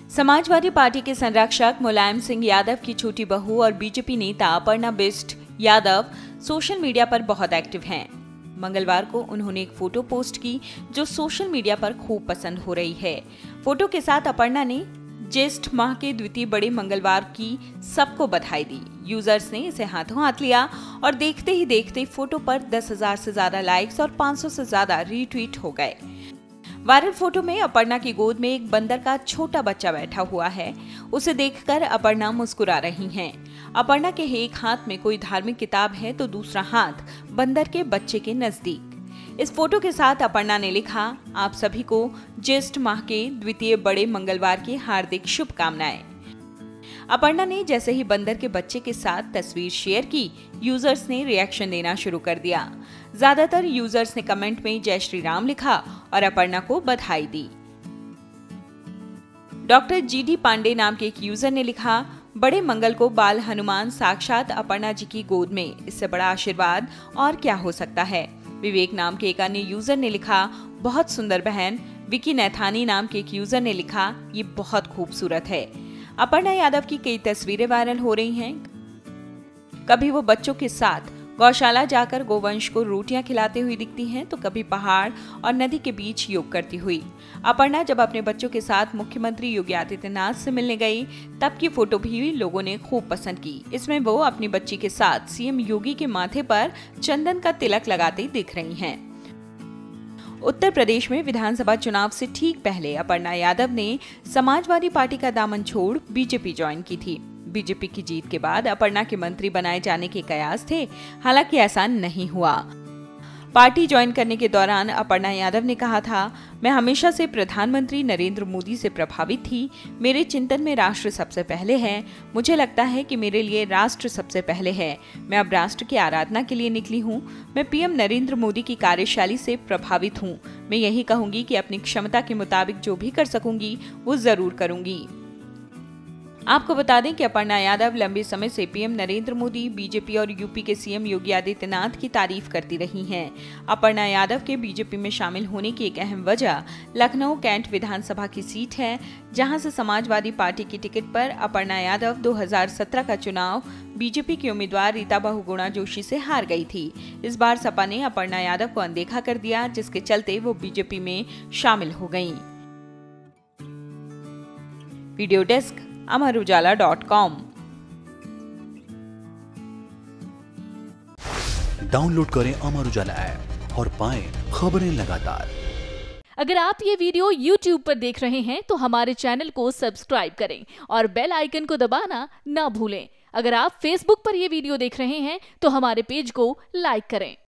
Samajwadi party के संरक्षक मुलायम सिंह यादव की छोटी बहू और बीजेपी नेता अपर्णा बिष्ट यादव सोशल मीडिया पर बहुत एक्टिव हैं। मंगलवार को उन्होंने एक फोटो पोस्ट की जो सोशल मीडिया पर खूब पसंद हो रही है। फोटो के साथ अपर्णा ने ज्येष्ठ माह के द्वितीय बड़े मंगलवार की सबको बधाई दी। यूजर्स ने इसे हाथों हाथ लिया और देखते ही देखते फोटो पर 10,000 से ज्यादा लाइक्स और 500 से ज्यादा रीट्वीट हो गए। वायरल फोटो में अपर्णा की गोद में एक बंदर का छोटा बच्चा बैठा हुआ है। उसे देखकर अपर्णा मुस्कुरा रही हैं। अपर्णा के एक हाथ में कोई धार्मिक किताब है तो दूसरा हाथ बंदर के बच्चे के नजदीक। इस फोटो के साथ अपर्णा ने लिखा, आप सभी को ज्येष्ठ माह के द्वितीय बड़े मंगलवार की हार्दिक शुभकामनाएं। अपर्णा ने जैसे ही बंदर के बच्चे के साथ तस्वीर शेयर की, यूजर्स ने रिएक्शन देना शुरू कर दिया। ज्यादातर यूजर्स ने कमेंट में जय श्री राम लिखा और अपर्णा को बधाई दी। डॉक्टर जीडी पांडे नाम के एक यूजर ने लिखा, बड़े मंगल को बाल हनुमान साक्षात अपर्णा जी की गोद में, इससे बड़ा आशीर्वाद और क्या हो सकता है। विवेक नाम के एक अन्य यूजर ने लिखा, बहुत सुंदर बहन। विकी नैथानी नाम के एक यूजर ने लिखा, ये बहुत खूबसूरत है। अपर्णा यादव की कई तस्वीरें वायरल हो रही हैं। कभी वो बच्चों के साथ गौशाला जाकर गोवंश को रोटियां खिलाते हुए दिखती हैं, तो कभी पहाड़ और नदी के बीच योग करती हुई। अपर्णा जब अपने बच्चों के साथ मुख्यमंत्री योगी आदित्यनाथ से मिलने गई, तब की फोटो भी लोगों ने खूब पसंद की। इसमें वो अपनी बच्ची के साथ सीएम योगी के माथे पर चंदन का तिलक लगाते दिख रही हैं। उत्तर प्रदेश में विधानसभा चुनाव से ठीक पहले अपर्णा यादव ने समाजवादी पार्टी का दामन छोड़ बीजेपी ज्वाइन की थी। बीजेपी की जीत के बाद अपर्णा के मंत्री बनाए जाने के कयास थे, हालांकि ऐसा नहीं हुआ। पार्टी ज्वाइन करने के दौरान अपर्णा यादव ने कहा था, मैं हमेशा से प्रधानमंत्री नरेंद्र मोदी से प्रभावित थी। मेरे चिंतन में राष्ट्र सबसे पहले है। मुझे लगता है कि मेरे लिए राष्ट्र सबसे पहले है। मैं अब राष्ट्र की आराधना के लिए निकली हूँ। मैं पीएम नरेंद्र मोदी की कार्यशैली से प्रभावित हूँ। मैं यही कहूंगी कि अपनी क्षमता के मुताबिक जो भी कर सकूंगी वो जरूर करूंगी। आपको बता दें कि अपर्णा यादव लंबे समय से पीएम नरेंद्र मोदी, बीजेपी और यूपी के सीएम योगी आदित्यनाथ की तारीफ करती रही हैं। अपर्णा यादव के बीजेपी में शामिल होने की एक अहम वजह लखनऊ कैंट विधानसभा की सीट है, जहां से समाजवादी पार्टी की टिकट पर अपर्णा यादव 2017 का चुनाव बीजेपी की उम्मीदवार रीता बहुगुणा जोशी से हार गई थी। इस बार सपा ने अपर्णा यादव को अनदेखा कर दिया, जिसके चलते वो बीजेपी में शामिल हो गईं। Video desk amarujala.com। डाउनलोड करें अमर उजाला ऐप और पाएं खबरें लगातार। अगर आप ये वीडियो YouTube पर देख रहे हैं तो हमारे चैनल को सब्सक्राइब करें और बेल आइकन को दबाना ना भूलें। अगर आप Facebook पर ये वीडियो देख रहे हैं तो हमारे पेज को लाइक करें।